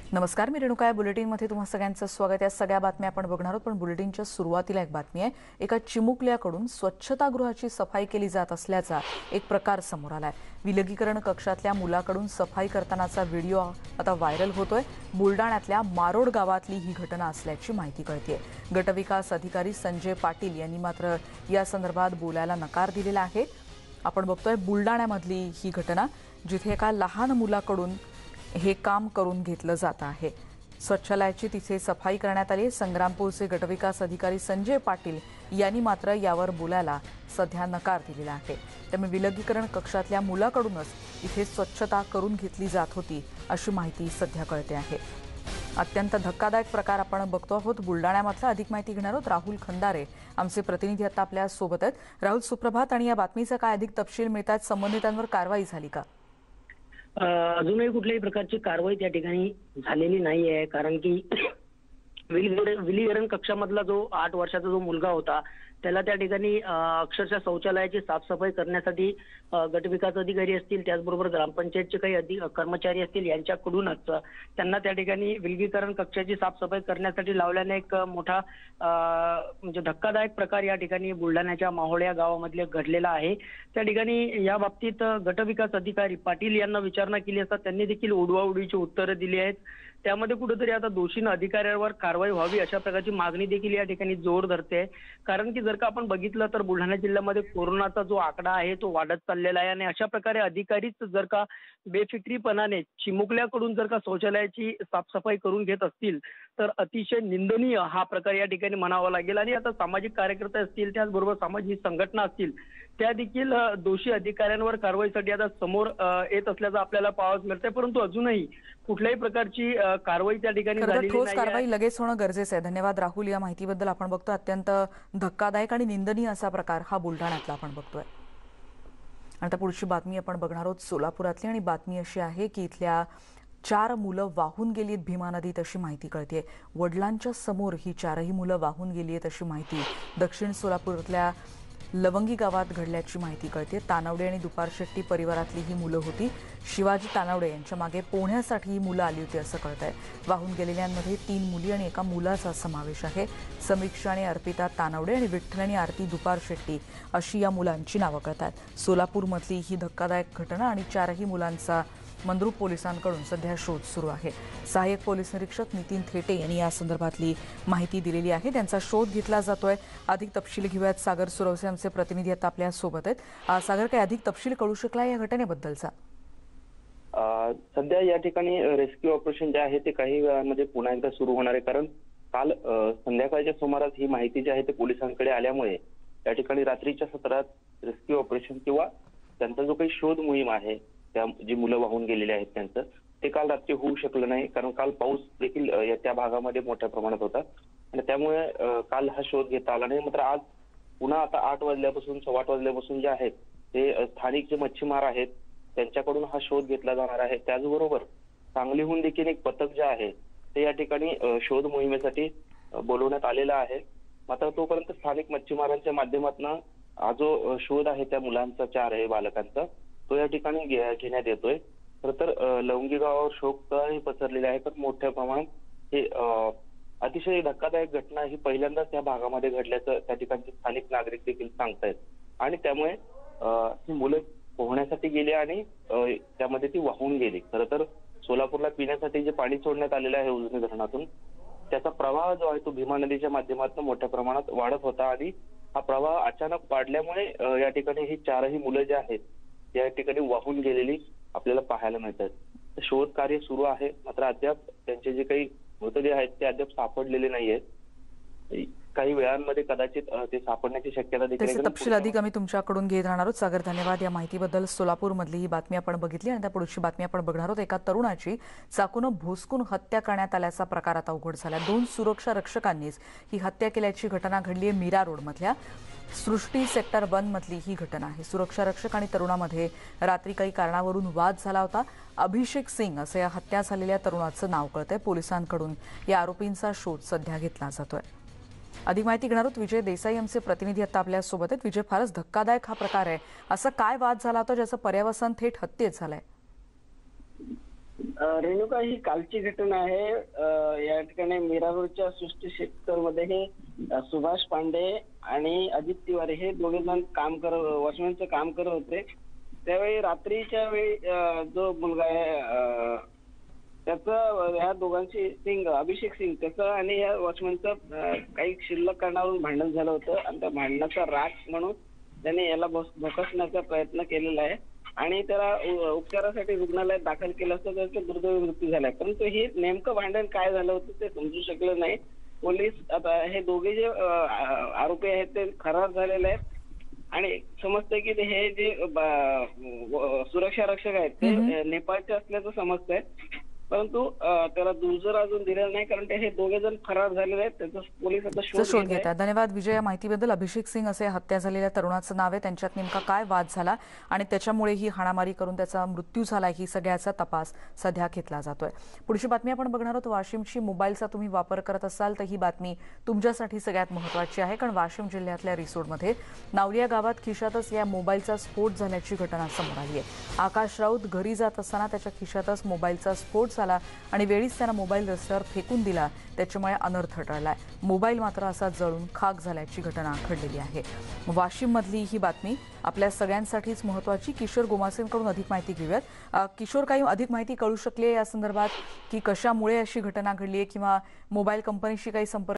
नमस्कार, मी रेणुका. बुलेटिनमध्ये तुम्हा सगळ्यांचं स्वागत. या सगळ्या बातम्या आपण बघणार आहोत, पण बुलेटिनच्या सुरुवातीला एक बातमी आहे. एका चिमुकल्याकडून स्वच्छतागृहाची सफाई केली जात असल्याचा एक प्रकार समोर आलाय. विलगीकरण कक्षातल्या मुलाकडून सफाई करतानाचा व्हिडिओ आता व्हायरल होतोय. बुलडाण्यातल्या मारोड गावातली ही घटना असल्याची माहिती कळतेय. गटविकास अधिकारी संजय पाटील यांनी मात्र या संदर्भात बोलायला नकार दिलेला आहे. आपण बघतोय बुलडाण्यामधली ही घटना, जिथे एका लहान मुलाकडून हे काम करून घेतलं जात आहे. स्वच्छालयाची तिथे सफाई करण्यात आली. संग्रामपूरचे गटविकास अधिकारी संजय पाटील यांनी मात्र यावर बोलायला सध्या नकार दिलेला आहे. त्यामुळे विलगीकरण कक्षातल्या मुलाकडूनच इथे स्वच्छता करून घेतली जात होती अशी माहिती सध्या कळते आहे. अत्यंत धक्कादायक प्रकार आपण बघतो आहोत बुलडाण्यामधला. अधिक माहिती घेणार आहोत. राहुल खंदारे आमचे प्रतिनिधी आता आपल्या सोबत आहेत. राहुल, सुप्रभात. आणि या बातमीचा काय अधिक तपशील मिळतात? संबंधितांवर कारवाई झाली का? अजूनही कुठल्याही प्रकारची कारवाई त्या ठिकाणी झालेली नाही आहे. कारण की विलगीकरण कक्षामधला जो 8 वर्षाचा जो मुलगा होता, त्याला त्या ठिकाणी अक्षरशः शौचालयाची साफसफाई करण्यासाठी गटविकास अधिकारी असतील, त्याचबरोबर ग्रामपंचायतचे काही कर्मचारी असतील, यांच्याकडूनच त्यांना त्या ठिकाणी विलगीकरण कक्षाची साफसफाई करण्यासाठी लावल्याने एक मोठा म्हणजे धक्कादायक प्रकार या ठिकाणी बुलढाण्याच्या माहोळ या गावामधले घडलेला आहे. त्या ठिकाणी या बाबतीत गटविकास अधिकारी पाटील यांना विचारणा केली असता त्यांनी देखील उडवाउडवीची उत्तरं दिली आहेत. त्यामध्ये कुठेतरी आता दोषींना अधिकाऱ्यांवर कारवाई व्हावी अशा प्रकारची मागणी देखील या ठिकाणी जोर धरते. कारण की जर का आपण बघितलं तर बुलढाणा जिल्ह्यामध्ये कोरोनाचा जो आकडा आहे तो वाढत चाललेला आहे. आणि अशा प्रकारे अधिकारीच जर का बेफिक्रीपणाने चिमुकल्याकडून जर का शौचालयाची साफसफाई करून घेत असतील तर अतिशय निंदनीय हा प्रकार या ठिकाणी म्हणावा लागेल. आणि आता सामाजिक कार्यकर्ते असतील, त्याचबरोबर सामाजिक संघटना असतील, त्या देखील दोषी अधिकाऱ्यांवर कारवाईसाठी आता समोर येत असल्याचं आपल्याला पाहावयास मिळतंय. परंतु अजूनही कुठल्याही प्रकारची कारवाई त्या ठिकाणी झालेली ठोस नाही. कारवाई लगेच होणं गरजेचं आहे. धन्यवाद राहुल. या माहितीबद्दल. आपण बघतो अत्यंत धक्कादायक आणि निंदनीय असा प्रकार हा बुलढाण्यातला आपण बघतोय. आता पुढची बातमी आपण बघणार आहोत सोलापुरातली. आणि बातमी अशी आहे की इथल्या 4 मुलं वाहून गेली आहेत भीमा नदीत अशी माहिती कळते. वडिलांच्या समोर ही 4ही मुलं वाहून गेली आहेत अशी माहिती दक्षिण सोलापुरातल्या लवंगी गावात घडल्याची माहिती कळते. तानवडे आणि दुपार शेट्टी परिवारातली ही मुलं होती. शिवाजी तानवडे यांच्या मागे पोहण्यासाठी ही मुलं आली होती असं कळतंय. वाहून गेलेल्यांमध्ये 3 मुली आणि एका मुलाचा समावेश आहे. समीक्षा आणि अर्पिता तानवडे आणि विठ्ठल आणि आरती दुपार शेट्टी अशी या मुलांची नावं कळतात. सोलापूरमधली ही धक्कादायक घटना आणि 4ही मुलांचा मंद्रुप पोलिसांकडून सध्या शोध सुरू आहे. सहाय्यक पोलीस निरीक्षक नितीन थेटे यांनी या संदर्भातली माहिती दिलेली आहे. त्यांचा शोध घेतला जातोय. अधिक तपशील घेऊयात. सागर सुरवसे आमचे प्रतिनिधी आता आपल्या सोबत आहेत. सागर, काय अधिक तपशील कळू शकला या घटनेबद्दलचा? सध्या या ठिकाणी रेस्क्यू ऑपरेशन जे आहे ते काही वेळामध्ये पुन्हा एकदा सुरू होणार आहे. कारण काल संध्याकाळच्या सुमारास ही माहिती जी आहे ते पोलिसांकडे आल्यामुळे या ठिकाणी रात्रीच्या सत्रात रेस्क्यू ऑपरेशन किंवा त्यांचा जो काही शोध मोहीम आहे, त्या जी मुलं वाहून गेलेली आहेत त्यांचं, ते काल रात्री होऊ शकलं नाही. कारण काल पाऊस देखील त्या भागामध्ये मोठ्या प्रमाणात होता आणि त्यामुळे काल हा शोध घेता आला नाही. मात्र आज पुन्हा आता 8 वाजल्यापासून 8:15 वाजल्यापासून जे आहेत ते स्थानिक जे मच्छीमार आहेत त्यांच्याकडून हा शोध घेतला जाणार आहे. त्याचबरोबर सांगलीहून देखील एक पथक जे आहे ते या ठिकाणी शोध मोहिमेसाठी बोलवण्यात आलेला आहे. मात्र तोपर्यंत स्थानिक मच्छीमारांच्या माध्यमातून हा जो शोध आहे त्या मुलांचा, 4 बालकांचा, तो या ठिकाणी घेण्यात येतोय. खरं तर लवंगी गावावर शोकही पसरलेला आहे. पण मोठ्या प्रमाणात हे अतिशय धक्कादायक घटना ही पहिल्यांदाच त्या भागामध्ये घडल्याचं त्या ठिकाणचे स्थानिक नागरिक देखील सांगतायत. आणि त्यामुळे ही मुलं पोहण्यासाठी गेली आणि त्यामध्ये ती वाहून गेली. खरं तर सोलापूरला पिण्यासाठी जे पाणी सोडण्यात आलेलं आहे उजनी धरणातून, त्याचा प्रवाह जो आहे तो भीमा नदीच्या माध्यमातून मोठ्या प्रमाणात वाढत होता आणि हा प्रवाह अचानक वाढल्यामुळे या ठिकाणी ही 4ही मुलं जे आहेत या ठिकाणी वाहून गेलेली आपल्याला पाहायला मिळतात. शोध कार्य सुरू आहे. मात्र अद्याप त्यांचे जे काही मृतदेह आहेत ते अद्याप सापडलेले नाहीयेत. काही वेळांमध्ये कदाचित ते सापडण्याची शक्यता देखील. तपशील अधिक आम्ही तुमच्याकडून घेत राहणार आहोत. सागर, धन्यवाद या माहितीबद्दल. सोलापूरमधली ही बातमी आपण बघितली आणि त्या पुढची बातमी आपण बघणार आहोत. एका तरुणाची चाकूनं भोसकून हत्या करण्यात आल्याचा प्रकार आता उघड झाला. 2 सुरक्षा रक्षकांनीच ही हत्या केल्याची घटना घडली आहे. मीरा रोडमधल्या सृष्टी सेक्टर 1 मधली ही घटना आहे. सुरक्षा रक्षक आणि तरुणामध्ये रात्री काही कारणावरून वाद झाला होता. अभिषेक सिंग असं या हत्या झालेल्या तरुणाचं नाव कळतंय. पोलिसांकडून या आरोपींचा शोध सध्या घेतला जातोय. अधिक माहिती घेणार आहोत. विजय देसाई आमचे प्रतिनिधी आता आपल्या सोबत आहेत. विजय, फारच धक्कादायक हा प्रकार आहे. असा काय वाद झाला होता ज्याचं पर्यवसान थेट हत्येत झालंय? रेणुका, ही कालची घटना आहे. या ठिकाणी मीरा रोडच्या सृष्टी सेक्टरमध्ये हे सुभाष पांडे आणि अजित तिवारी हे दोघे जण वॉचमॅनचं काम करत होते. त्यावेळी रात्रीच्या वेळी जो मुलगा आहे त्याचं ह्या दोघांची अभिषेक सिंग त्याचं आणि या वॉचमॅनचं काही शिल्लक कारणावरून भांडण झालं होतं आणि त्या भांडणाचा राग म्हणून त्याने याला भोसकण्याचा प्रयत्न केलेला आहे आणि त्याला उपचारासाठी रुग्णालयात दाखल केलं असता त्याचा दुर्दैवी मृत्यू झालाय. परंतु हे नेमकं भांडण काय झालं होतं ते समजू शकलं नाही. पोलीस आता हे दोघे जे आरोपी आहेत ते फरार झालेले आहेत आणि समजतंय की हे जे सुरक्षा रक्षक आहेत ते नेपाळचे असल्याचं समजतंय. परंतु त्याला दुजोर अजून दिलेला नाही कारण हे दोघे जण फरार झालेले आहेत. त्याचा पोलीस आता शोध घेत आहेत. धन्यवाद विजय या माहितीबद्दल. अभिषेक सिंग असे हत्या झालेल्या तरुणाचं नाव आहे. त्यांच्यात नेमका काय वाद झाला आणि त्याच्यामुळे ही हाणामारी करून त्याचा मृत्यू झाला ही सगळ्याचा तपास सध्या घेतला जातोय. पुढची बातमी आपण बघणार आहोत. वाशिमची मोबाईलचा तुम्ही वापर करत असाल तर ही बातमी तुमच्यासाठी सगळ्यात महत्त्वाची आहे कारण वाशिम जिल्ह्यातल्या रिसोडमध्ये नावलिया गावात खिशातच या मोबाईलचा स्फोट झाल्याची घटना समोर आली आहे. आकाश राऊत घरी जात असताना त्याच्या खिशातच मोबाईलचा स्फोट झाला आणि वेळीच त्यानं मोबाईल रस्त्यावर फेकून दिला. त्याच्यामुळे अनर्थ टळलाय. मोबाईल मात्र असा जळून खाक झाल्याची घटना घडलेली आहे. वाशिम मधली ही बातमी आपल्या सगळ्यांसाठीच महत्त्वाची. किशोर गोमासेंकडून अधिक माहिती घेऊयात. किशोर, काही अधिक माहिती कळू शकली या संदर्भात की कशामुळे अशी घटना घडली आहे किंवा मोबाईल कंपनीशी काही संपर्क